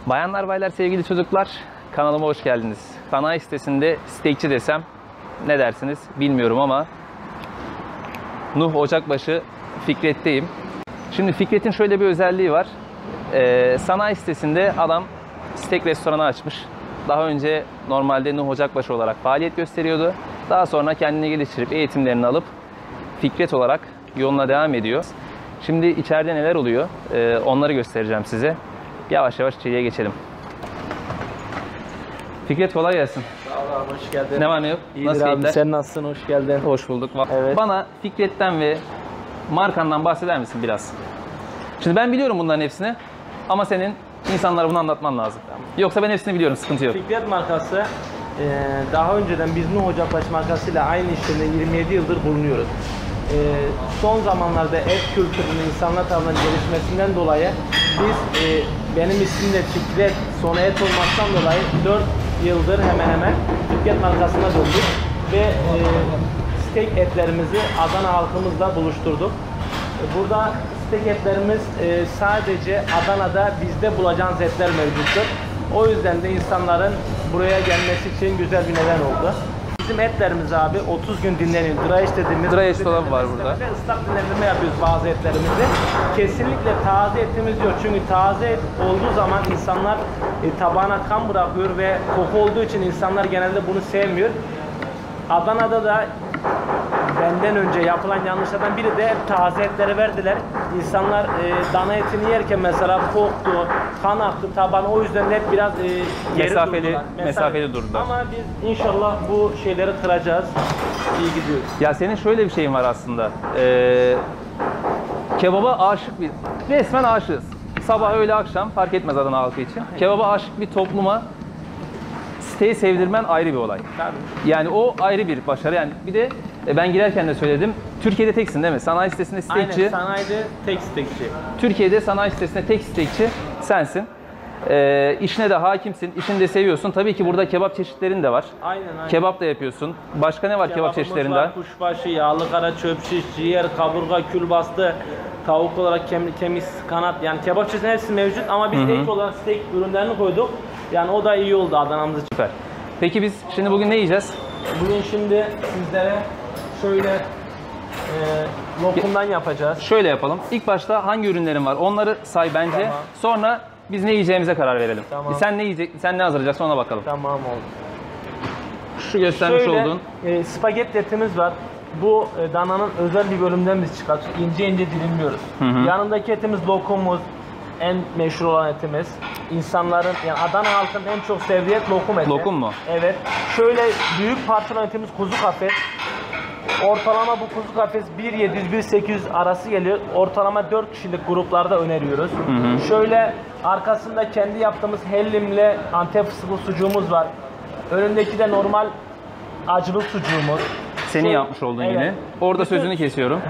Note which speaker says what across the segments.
Speaker 1: Bayanlar baylar sevgili çocuklar, kanalıma hoş geldiniz. Sanayi sitesinde steakçi desem ne dersiniz bilmiyorum ama Nuh Ocakbaşı Fikret'teyim. Şimdi Fikret'in şöyle bir özelliği var. Sanayi sitesinde adam steak restoranı açmış. Daha önce normalde Nuh Ocakbaşı olarak faaliyet gösteriyordu. Daha sonra kendini geliştirip eğitimlerini alıp Fikret olarak yoluna devam ediyor. Şimdi içeride neler oluyor onları göstereceğim size. Yavaş yavaş içeriye geçelim. Fikret kolay gelsin.
Speaker 2: Sağ ol abi, hoş geldin.
Speaker 1: Ne var ne yok?
Speaker 2: İyidir
Speaker 1: Nasıl
Speaker 2: abi,
Speaker 1: keyifler?
Speaker 2: sen nasılsın? Hoş geldin.
Speaker 1: Hoş bulduk.
Speaker 2: Evet.
Speaker 1: Bana Fikret'ten ve markandan bahseder misin biraz? Şimdi ben biliyorum bunların hepsini ama senin insanlara bunu anlatman lazım. Yoksa ben hepsini biliyorum, sıkıntı yok.
Speaker 2: Fikret markası daha önceden biz Nuh Ocakbaşı markasıyla aynı işlerinde 27 yıldır bulunuyoruz. Son zamanlarda et kültürünün insanlar tarafından gelişmesinden dolayı biz benim ismim de Fikret, sonu et olmaktan dolayı 4 yıldır hemen hemen Fikret markasına döndük ve steak etlerimizi Adana halkımızla buluşturduk. Burada steak etlerimiz sadece Adana'da bizde bulacağınız etler mevcuttur. O yüzden de insanların buraya gelmesi için güzel bir neden oldu. Bizim etlerimiz abi 30 gün dinleniyor. Dry age dediğimiz
Speaker 1: Dry age dolabı var burada.
Speaker 2: Islak dinlendirme yapıyoruz bazı etlerimizi. Kesinlikle taze etimiz yok. Çünkü taze et olduğu zaman insanlar tabağına kan bırakıyor ve koku olduğu için insanlar genelde bunu sevmiyor. Adana'da da benden önce yapılan yanlışlardan biri de taze etleri verdiler. İnsanlar durduğu etini yerken mesela koktu, kan aktı tabağına, o yüzden de hep biraz
Speaker 1: mesafeli durdular.
Speaker 2: Ama biz inşallah bu şeyleri kıracağız. İyi gidiyoruz.
Speaker 1: Ya senin şöyle bir şeyin var aslında. Kebaba aşık resmen aşığız. Sabah öğle akşam fark etmez Adana halkı için. Kebaba aşık bir topluma steak'i sevdirmen ayrı bir olay.
Speaker 2: Tabii.
Speaker 1: Yani o ayrı bir başarı. Yani bir de ben girerken de söyledim. Türkiye'de teksin değil mi? Sanayi sitesinde steakçi.
Speaker 2: Aynen, sanayide tek steakçi.
Speaker 1: Türkiye'de sanayi sitesinde tek steakçi sensin. İşine de hakimsin, işini de seviyorsun. Tabii ki burada kebap çeşitlerin de var.
Speaker 2: Aynen.
Speaker 1: Kebap da yapıyorsun. Başka ne var kebap
Speaker 2: Kebabımız
Speaker 1: çeşitlerinde?
Speaker 2: var, kuşbaşı, yağlı kara, çöp şiş, ciğer, kaburga, külbastı, tavuk olarak kemik, kanat, yani kebap çeşitlerinin hepsi mevcut ama biz ek olarak steak ürünlerini koyduk. Yani o da iyi oldu Adana'mız için.
Speaker 1: Süper. Peki biz şimdi bugün ne yiyeceğiz?
Speaker 2: Bugün şimdi sizlere şöyle lokumdan yapacağız.
Speaker 1: Şöyle yapalım. İlk başta hangi ürünlerin var? Onları say bence.
Speaker 2: Tamam.
Speaker 1: Sonra biz ne yiyeceğimize karar verelim.
Speaker 2: Tamam.
Speaker 1: Sen ne hazırlayacaksın ona bakalım.
Speaker 2: Tamam oldu.
Speaker 1: Şu göstermiş
Speaker 2: Şöyle,
Speaker 1: olduğun.
Speaker 2: spagetti etimiz var. Bu dananın özel bir bölümünden biz çıkartıyoruz. İnce ince dilimliyoruz. Yanındaki etimiz lokumumuz. En meşhur olan etimiz. İnsanların, yani Adana halkının en çok sevdiği et lokum eti.
Speaker 1: Lokum mu?
Speaker 2: Evet. Şöyle büyük parçalı etimiz kuzu kafes. Ortalama bu kuzu kafes 1.700-1.800 arası geliyor. Ortalama 4 kişilik gruplarda öneriyoruz. Şöyle arkasında kendi yaptığımız hellimle Antep fıstıklı sucuğumuz var. Önündeki de normal acılı sucuğumuz.
Speaker 1: Senin yapmış olduğun
Speaker 2: evet.
Speaker 1: yine. Orada sözünü kesiyorum.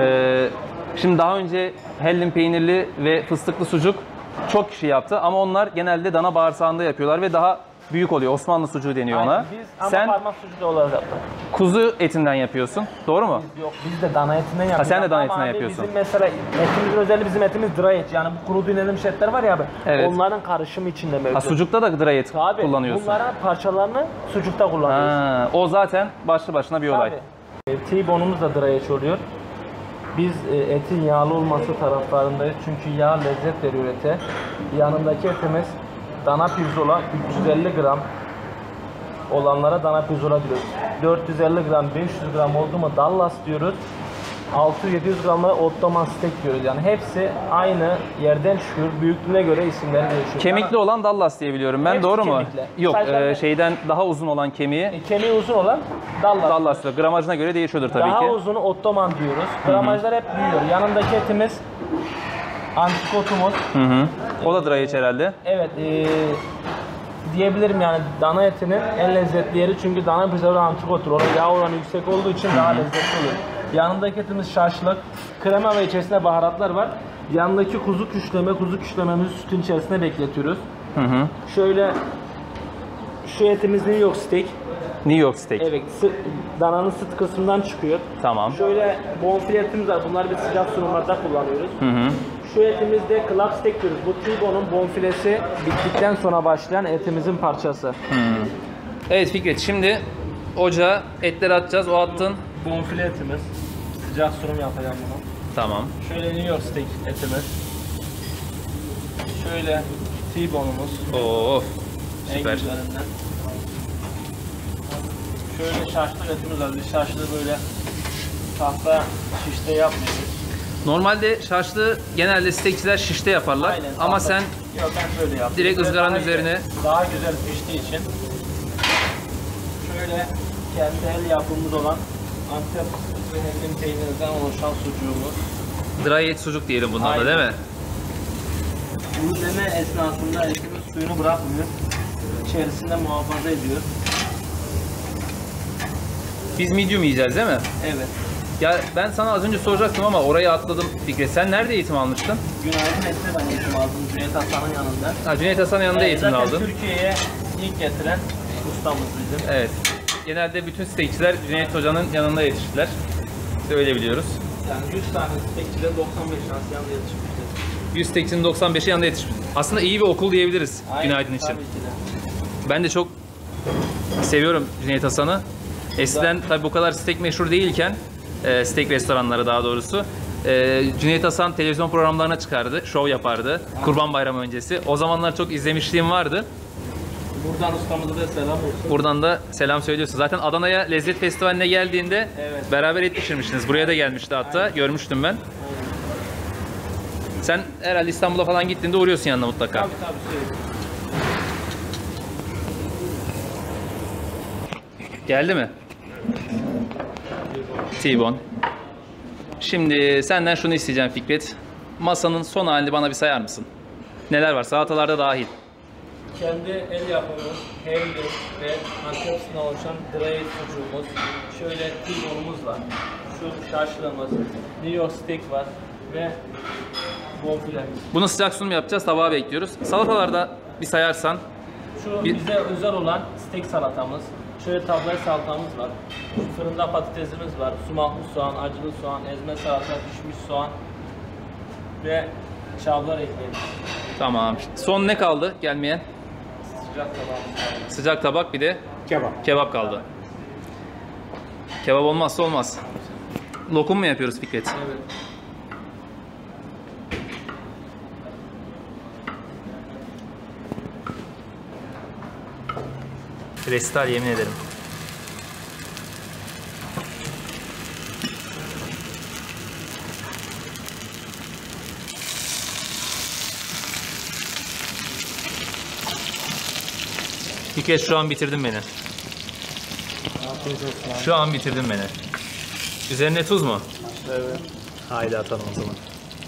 Speaker 1: Şimdi daha önce hellim peynirli ve fıstıklı sucuk çok kişi yaptı ama onlar genelde dana bağırsağında yapıyorlar ve daha büyük oluyor. Osmanlı sucuğu deniyor ona.
Speaker 2: Biz ama
Speaker 1: Sen
Speaker 2: parmak sucuğu olarak yaptık.
Speaker 1: kuzu etinden yapıyorsun. Doğru mu?
Speaker 2: Yok, biz de dana etinden yapıyoruz.
Speaker 1: sen de dana
Speaker 2: Ama
Speaker 1: etinden
Speaker 2: abi
Speaker 1: yapıyorsun.
Speaker 2: Bizim mesela etimizin özelliği, bizim etimiz dry et. Yani bu kuru dinlenmiş etler var ya abi.
Speaker 1: Evet.
Speaker 2: Onların karışımı içinde mevcut.
Speaker 1: Ha, sucukta da dry et
Speaker 2: Tabii,
Speaker 1: kullanıyorsun.
Speaker 2: bunların parçalarını sucukta kullanıyoruz.
Speaker 1: Ha, o zaten başlı başına bir olay.
Speaker 2: T-bone'umuz da dry et oluyor. Biz etin yağlı olması taraftarındayız. Çünkü yağ lezzet veriyor ete. Yanındaki etimiz dana pirzola 350 gram olanlara dana pirzola diyoruz. 450 gram, 500 gram oldu mu Dallas diyoruz. 600-700 gramlara Ottoman steak diyoruz. Yani hepsi aynı yerden çıkıyor. Büyüklüğüne göre isimleri değişiyor.
Speaker 1: Kemikli olan Dallas diye biliyorum ben.
Speaker 2: Hepsi
Speaker 1: Doğru mu?
Speaker 2: kemikli.
Speaker 1: Yok,
Speaker 2: Sadece
Speaker 1: şeyden daha uzun olan kemiği
Speaker 2: kemiği uzun olan Dallas.
Speaker 1: Dallas'ta. Gramajına göre değişiyordur tabii
Speaker 2: Daha
Speaker 1: ki.
Speaker 2: uzunu Ottoman diyoruz. Gramajlar hep büyüyor. Yanındaki etimiz antikotumuz.
Speaker 1: O da dry et herhalde.
Speaker 2: Evet, diyebilirim yani dana etinin en lezzetli yeri, çünkü dana pirzola antikotur. Onun yağ oranı yüksek olduğu için daha lezzetli oluyor. Yanındaki etimiz şaşlık, krema ve içerisinde baharatlar var. Yanındaki kuzu küşlememizi sütün içerisinde bekletiyoruz. Şöyle, şu etimiz New York steak.
Speaker 1: New York steak.
Speaker 2: Evet, dananın sırt kısmından çıkıyor.
Speaker 1: Tamam.
Speaker 2: Şöyle bonfile etimiz var. Bunları biz sıcak sunumlarda kullanıyoruz. Şu etimiz de club steak diyoruz. Bu T-bone'un bonfilesi bittikten sonra başlayan etimizin parçası.
Speaker 1: Evet Fikret, şimdi ocağa etleri atacağız. O attın.
Speaker 2: Bonfile etimiz. Sıcak sunum yapacağım bunu.
Speaker 1: Tamam.
Speaker 2: Şöyle New York steak etimiz. Şöyle T-bone'umuz.
Speaker 1: Oo,
Speaker 2: En
Speaker 1: süper.
Speaker 2: güzelinden. Şöyle şaşlı etimiz var. Biz şaşlı böyle tahta şişte yapmıyoruz.
Speaker 1: Normalde şaşlı genelde steakçiler şişte yaparlar.
Speaker 2: Aynen,
Speaker 1: ama
Speaker 2: tahta.
Speaker 1: sen
Speaker 2: Yok, ben böyle yaptım.
Speaker 1: direkt
Speaker 2: Böyle
Speaker 1: ızgaranın
Speaker 2: daha
Speaker 1: üzerine-
Speaker 2: daha güzel piştiği için şöyle kendi el yapımız olan Antep ve Hellim peynirinden oluşan sucuğumuz.
Speaker 1: dry et sucuk diyelim bundan da,
Speaker 2: Aynen.
Speaker 1: değil mi?
Speaker 2: Yüzleme esnasında etimiz suyunu bırakmıyor. İçerisinde muhafaza ediyor.
Speaker 1: Biz medium yiyeceğiz değil mi?
Speaker 2: Evet.
Speaker 1: Ya ben sana az önce soracaktım ama orayı atladım Fikret. Sen nerede eğitim almıştın?
Speaker 2: Günaydın Et'te ben eğitim aldım Cüneyt Hasan'ın yanında.
Speaker 1: Ha, Cüneyt Hasan'ın yanında eğitimini
Speaker 2: Zaten
Speaker 1: aldın.
Speaker 2: Türkiye'ye ilk getiren ustamız bizim.
Speaker 1: Evet. Genelde bütün steakçiler Cüneyt Hoca'nın yanında yetiştiler. Biz öyle biliyoruz.
Speaker 2: Yani 100 tane steakçide 95 tanesi yanında yetişmiştir.
Speaker 1: 100 steakçinin 95'i yanında yetişmiş. Aslında iyi bir okul diyebiliriz Günaydın için.
Speaker 2: Tabii ki de.
Speaker 1: Ben de çok seviyorum Cüneyt Hasan'ı. Eskiden tabii bu kadar steak meşhur değilken, steak restoranları daha doğrusu, Cüneyt Hasan televizyon programlarına çıkardı, şov yapardı. Kurban Bayramı öncesi. O zamanlar çok izlemişliğim vardı.
Speaker 2: Buradan ustamıza da selam olsun.
Speaker 1: Buradan da selam söylüyorsun. Zaten Adana'ya Lezzet Festivali'ne geldiğinde
Speaker 2: Evet.
Speaker 1: beraber et pişirmiştiniz. Buraya da gelmişti hatta. Görmüştüm ben. Sen herhalde İstanbul'a falan gittiğinde uğruyorsun yanına mutlaka.
Speaker 2: Tabii tabii.
Speaker 1: Geldi mi? T-bone. Şimdi senden şunu isteyeceğim Fikret. Masanın son halini bana bir sayar mısın? Neler var? Salatalarda dahil.
Speaker 2: Kendi el yapımız, hellim ve Antep'sinden oluşan dry sucuğumuz. Şöyle T-bone'umuz var. Şu şaşlığımız, New York steak var ve bonfilemiz.
Speaker 1: Bunu sıcak sunum yapacağız. Tabağa bekliyoruz. Salatalarda bir sayarsan.
Speaker 2: Şu
Speaker 1: Bir-
Speaker 2: bize özel olan steak salatamız. Şöyle tablet salatamız var. Şu fırında patatesimiz var. Sumaklı soğan, acılı soğan, ezme salata, pişmiş soğan ve çavdar ekmeğimiz.
Speaker 1: Tamam. Son ne kaldı gelmeyen?
Speaker 2: Sıcak tabağımız var.
Speaker 1: Sıcak tabak, bir de kebap kaldı. Kebap olmazsa olmaz. Lokum mu yapıyoruz Fikret?
Speaker 2: Evet.
Speaker 1: Restal, yemin ederim. Fikret, şu an bitirdin beni.
Speaker 2: Afiyet olsun.
Speaker 1: Şu an bitirdin beni. Üzerine tuz mu?
Speaker 2: Evet.
Speaker 1: Haydi atalım o zaman.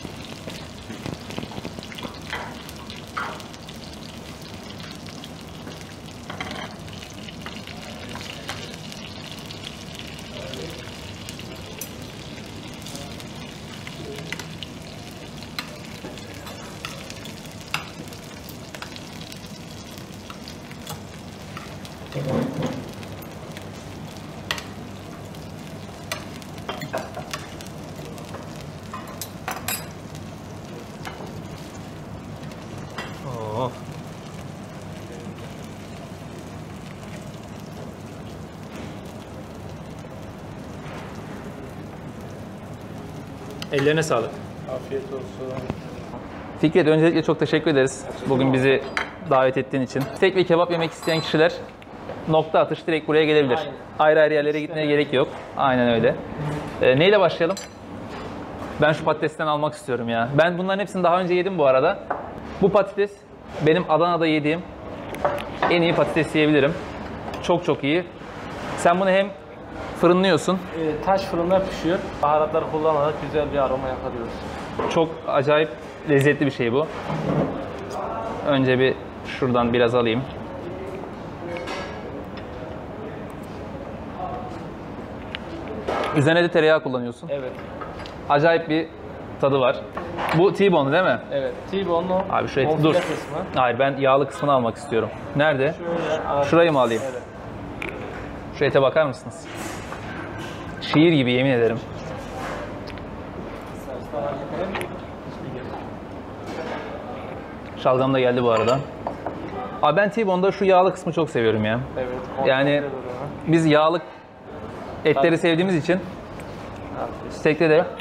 Speaker 1: Oh. Ellerine sağlık.
Speaker 2: Afiyet olsun.
Speaker 1: Fikret, öncelikle çok teşekkür ederiz. Bugün bizi davet ettiğin için. Steak ve kebap yemek isteyen kişiler nokta atış direkt buraya gelebilir.
Speaker 2: Aynen.
Speaker 1: Ayrı ayrı yerlere gitmeye gerek yok. Aynen öyle. Neyle başlayalım? Ben şu patatesten almak istiyorum ya. Ben bunların hepsini daha önce yedim bu arada. Bu patates benim Adana'da yediğim en iyi patates diyebilirim. Çok çok iyi. Sen bunu hem fırınlıyorsun.
Speaker 2: Taş fırında pişiyor. Baharatlar kullanarak güzel bir aroma yakalıyoruz.
Speaker 1: Çok acayip lezzetli bir şey bu. Önce bir şuradan biraz alayım. Üzerine de tereyağı kullanıyorsun.
Speaker 2: Evet.
Speaker 1: Acayip bir tadı var. Bu T-bone değil mi?
Speaker 2: Evet. T-bone'lu
Speaker 1: Abi şu eti
Speaker 2: bonfile
Speaker 1: dur.
Speaker 2: kısmı.
Speaker 1: Hayır, ben yağlı kısmını almak istiyorum. Nerede?
Speaker 2: Şöyle
Speaker 1: Şurayı mı alayım?
Speaker 2: Evet.
Speaker 1: Şu ete bakar mısınız? Şiir gibi, yemin ederim. Şalgam da geldi bu arada. Abi ben T-bone'da şu yağlı kısmı çok seviyorum ya.
Speaker 2: Evet.
Speaker 1: Yani biz yağlı etleri sevdiğimiz için steak'te de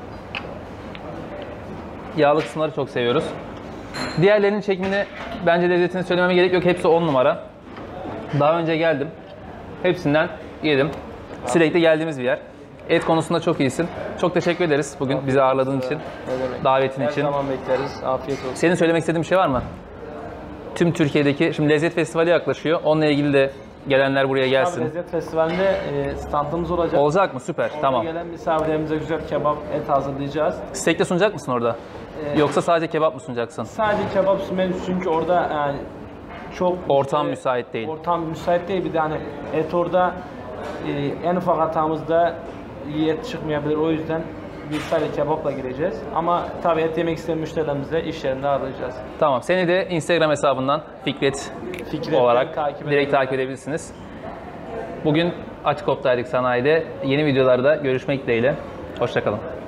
Speaker 1: yağlı kısımları çok seviyoruz. Diğerlerinin çekimini bence lezzetini söylememe gerek yok. Hepsi 10 numara. Daha önce geldim. Hepsinden yedim. Sürekli geldiğimiz bir yer. Et konusunda çok iyisin. Çok teşekkür ederiz bugün bizi ağırladığın için.
Speaker 2: Ne demek?
Speaker 1: Davetin
Speaker 2: Her
Speaker 1: için.
Speaker 2: zaman bekleriz. Afiyet olsun.
Speaker 1: Senin söylemek istediğin bir şey var mı? Tüm Türkiye'deki, şimdi Lezzet Festivali yaklaşıyor. Onunla ilgili de gelenler buraya
Speaker 2: Abi
Speaker 1: gelsin.
Speaker 2: Lezzet Festivali'nde standımız olacak.
Speaker 1: Olacak mı? Süper.
Speaker 2: Orada
Speaker 1: Tamam.
Speaker 2: gelen misafirlerimize güzel kebap, et hazırlayacağız.
Speaker 1: Steak de sunacak mısın orada? Yoksa sadece kebap mı sunacaksın?
Speaker 2: Sadece kebap menüsü çünkü orada yani çok
Speaker 1: Ortam müsait değil.
Speaker 2: Ortam müsait değil. Bir de hani et orada en ufak hatamızda iyi et çıkmayabilir. O yüzden biz sadece kebapla gireceğiz. Ama tabii et yemek isteyen müşterilerimizi iş yerinde ağırlayacağız.
Speaker 1: Tamam. Seni de Instagram hesabından Fikret
Speaker 2: Fikret'ten
Speaker 1: olarak
Speaker 2: takip
Speaker 1: direkt takip edebilirsiniz. Bugün Açık Op'taydık sanayide. Yeni videolarda görüşmek dileğiyle. Hoşça kalın.